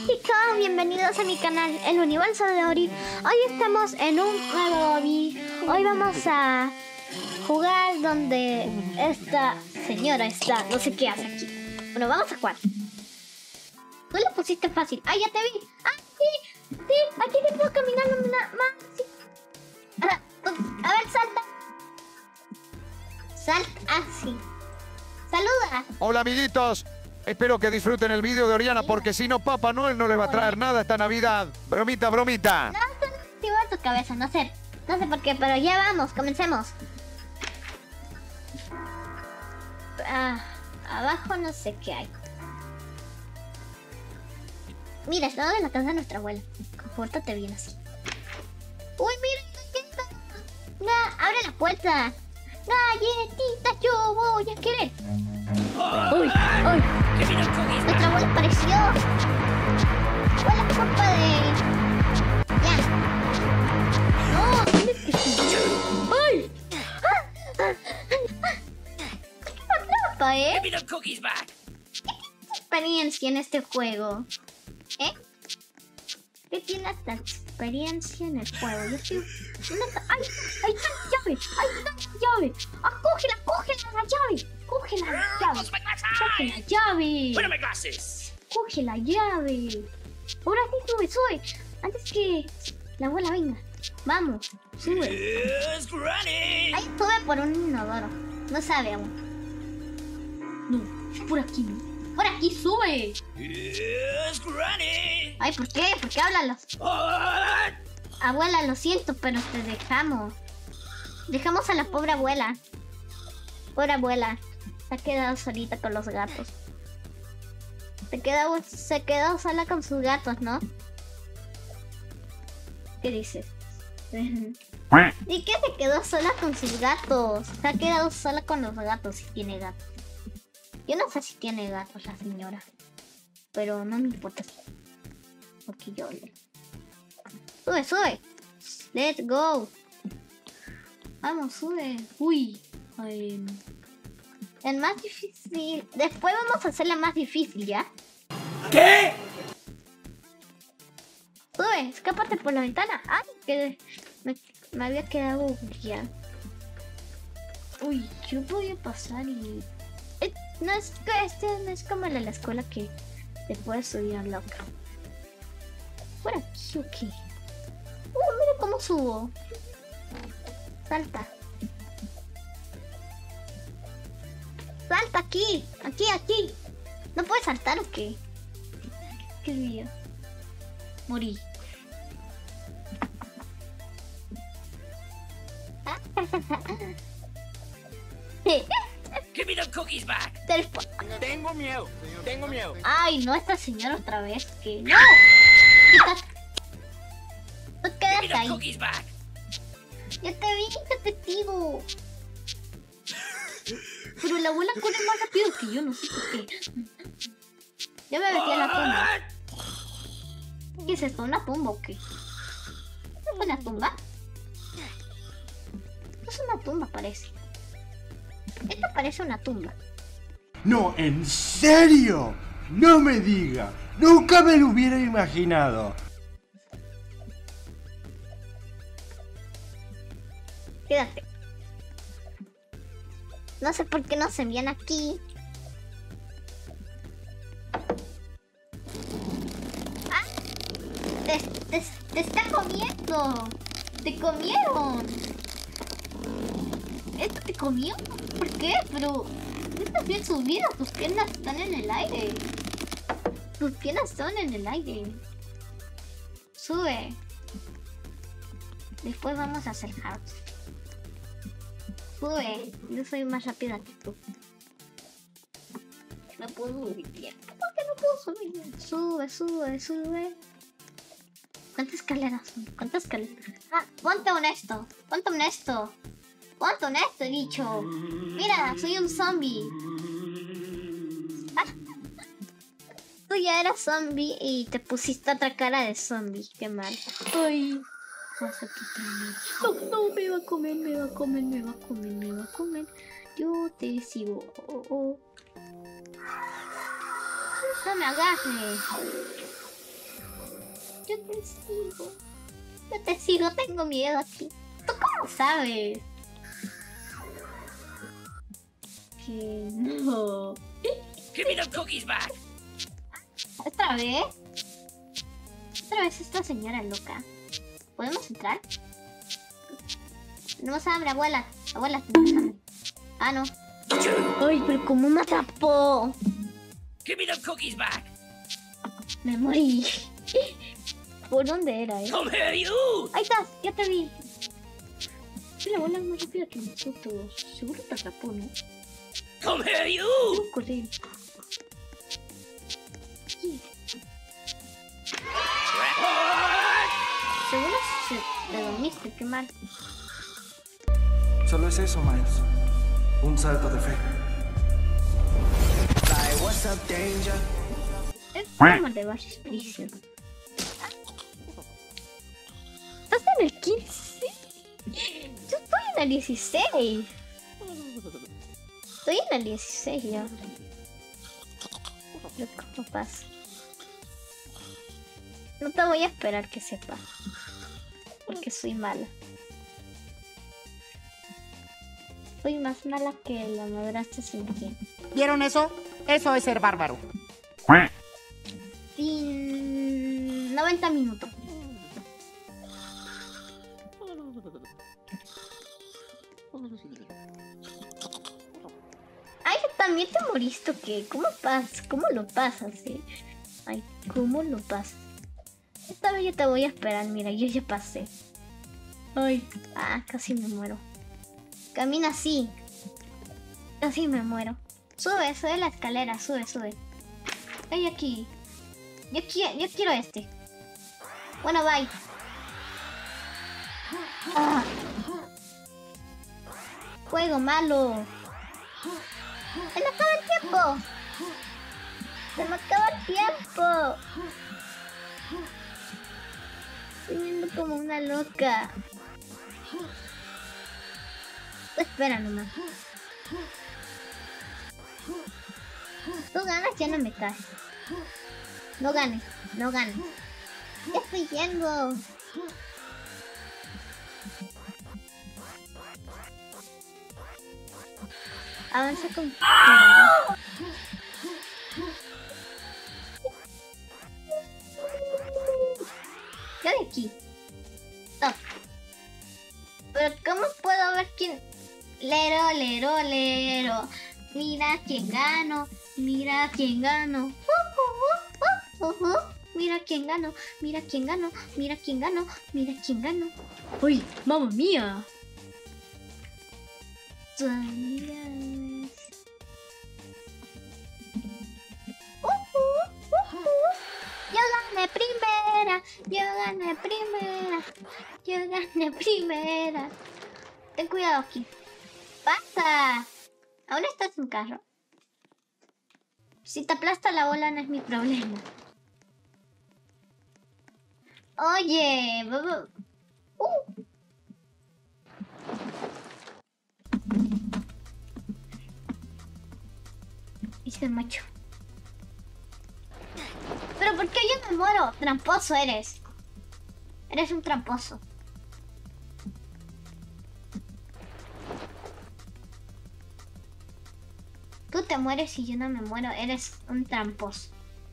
chicos, bienvenidos a mi canal, el universo de Ori. Hoy estamos en un nuevo lobby. Hoy vamos a jugar donde esta señora está, no sé qué hace aquí. Bueno, vamos a jugar. Tú lo pusiste fácil. Ah, ya te vi. Ah, sí, aquí te puedo caminar más. Sí. A ver, salta. Salta así. Saluda. Hola amiguitos, espero que disfruten el vídeo de Oriana porque si no Papá Noel no les va a traer nada esta Navidad. Bromita, bromita. No, esto no es activar tu cabeza, no sé por qué, pero ya vamos, comencemos. Abajo no sé qué hay. Mira, estamos en la casa de nuestra abuela. Compórtate bien así. Uy, mira, ¿qué está? Abre la puerta. Galletitas, yo voy a querer. Uy, nuestra abuela apareció. Fue la culpa de... Ya. No, tienes que... ¡Ay! ¡Qué trampa, Give me the cookies back. experiencia en este juego? ¿Qué tiene esta experiencia en el juego? Yo estoy... ¡Ay! ¡Ahí está la llave! ¡Ahí está la llave! ¡Ah, cógela la llave! ¡Coge la llave! ¡Coge la llave! Put on my glasses. ¡Coge la llave! Ahora sí sube. Antes que la abuela venga. Vamos, sube. Yes, Granny. Ahí sube por un inodoro. No sabe aún. No, por aquí no. ¡Por aquí sube! Yes, Granny. Ay, ¿por qué? ¿Por qué háblalos? Abuela, lo siento, pero te dejamos. Dejamos a la pobre abuela. Pobre abuela. Se ha quedado solita con los gatos. Se quedó sola con sus gatos, ¿no? ¿Qué dices? ¿Y qué se quedó sola con sus gatos? Se ha quedado sola con los gatos, si tiene gatos. Yo no sé si tiene gatos la señora. Pero no me importa. Porque yo... Sube. Let's go. Vamos, sube. Uy. El más difícil. Después vamos a hacer la más difícil, ¿ya? ¿Qué? Sube, escápate por la ventana. Ay, que me había quedado ya. Uy, yo podía pasar y... no es como en la escuela que te puedes subir a loca. Por aquí, ok. Mira cómo subo. Salta. Salta aquí. Aquí. ¿No puedes saltar o qué? Qué lío. Morí. Give me the cookies back. Tengo miedo. Ay, no, esta señora otra vez. Que no. Tú Give me quédate the ahí. cookies back. Ya te vi, detectivo. Pero la abuela corre más rápido que yo, no sé por qué. Yo me metí a la tumba. ¿Qué es esto? ¿Una tumba o qué? ¿Es una tumba? Es una tumba, parece. Esto parece una tumba. No, ¿en serio? No me diga. Nunca me lo hubiera imaginado. Quédate. No sé por qué no se envían aquí. ¡Ah! Te está comiendo. Te comieron. ¿Esto te comió? ¿Por qué? Pero no estás bien subido. Tus piernas están en el aire. Tus piernas están en el aire. Sube. Después vamos a hacer hearts. Sube, yo soy más rápida que tú. No puedo subir bien. ¿Por qué no puedo subir bien? Sube. ¿Cuántas escaleras son? Ponte honesto, he dicho. Mira, soy un zombie. Tú ya eras zombie y te pusiste otra cara de zombie. Qué mal. Ay. No, me va a comer. Yo te sigo. No me agarres. Yo te sigo. Yo te sigo, tengo miedo aquí. ¿Tú cómo sabes? Que no. Give me the cookies back. ¿Otra vez? ¿Otra vez esta señora loca? ¿Podemos entrar? No se abre, abuela. Abuela, tenemos hambre. Ah, no. Ay, pero ¿cómo me atrapó? Give me the cookies back. Me morí. ¿Por dónde era, Come here, you. Ahí estás, ya te vi. Sí, la abuela es más rápida que nosotros. Seguro te atrapó, ¿no? Come here, you. Quiero correr. Sí. Seguro te dormiste, qué mal. Solo es eso, Miles. Un salto de fe. Es como de Bash Prison. ¿Estás en el 15? Yo estoy en el 16. Estoy en el 16 ya. Lo que pasa. No te voy a esperar que sepa. Porque soy mala. Soy más mala que la madrastra sin quien. ¿Vieron eso? Eso es ser bárbaro. Sin 90 minutos. Ay, también te moriste, ¿qué? ¿Cómo pasas? ¿Cómo lo pasas, Ay, ¿cómo lo pasas? Esta vez yo te voy a esperar, mira, yo ya pasé. Ay, casi me muero. Camina así. Casi me muero. Sube, sube la escalera, sube, sube. Ay, aquí. Yo quiero este. Bueno, bye. Juego malo. Se me acaba el tiempo. Se me acaba el tiempo. Estoy viendo como una loca. Espera nomás. Tú ganas, ya no me caes. No ganes, no ganes. Ya estoy yendo. Avanza con... ¿Qué de aquí? No. Pero ¿cómo puedo ver quién? Lero, lero, lero. Mira quién gano. Mira quién gano. Mira quién gano. Mira quién gano. Mira quién gano. Mira quién gano. ¡Uy! ¡Mamma mía! Yo gané primera. Yo gané primera. Yo gané primera. Ten cuidado aquí. ¡Pasa! Aún estás en carro. Si te aplasta la bola no es mi problema. Oye, Hice macho. ¿Pero por qué yo me muero? Tramposo eres. Eres un tramposo. Tú te mueres y yo no me muero. Eres un tramposo.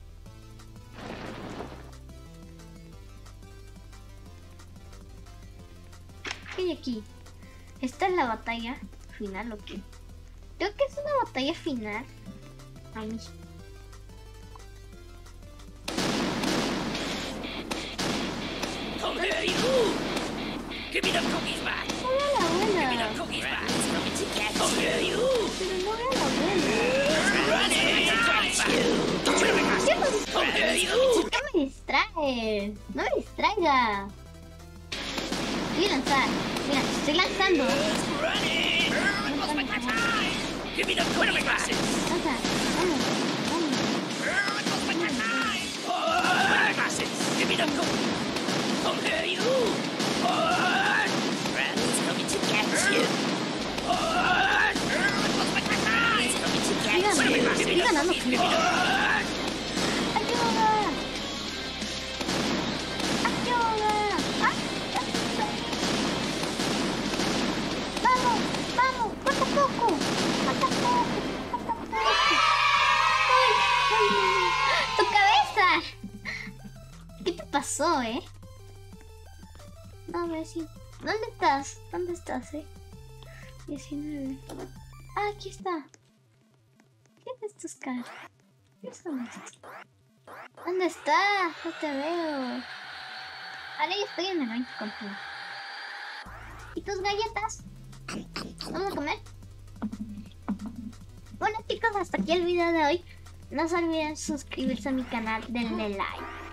¿Qué hay aquí? ¿Esta es la batalla final o qué? Creo que es una batalla final. Ay. Come here, you. Give me the cookies back. No veo a la Give me abuela. the cookies back. Come here, you. Pero no veo a la abuela. Come here, you. ¿Qué me distraes? No me distraiga. Voy a lanzar. Mira, estoy lanzando. Give me the cookies back. Lanza. Vamos. Give me the cookies. Come here, you. Granny's coming to get you. He's coming to get you. Estoy ganando. Ayuda. poco. Falta poco. Falta poco. ¡Ay! ¡Ay, no! ¡Tu cabeza! ¿Qué te pasó, No, a ver si... ¿Dónde estás? ¿Dónde estás, 19. Ah, aquí está. ¿Qué es estos caras? ¿Qué son estos? ¿Dónde estás? No te veo. Ahora ya estoy en el ranking contigo. ¿Y tus galletas? ¿Vamos a comer? Bueno chicos, hasta aquí el video de hoy. No se olviden suscribirse a mi canal, denle like.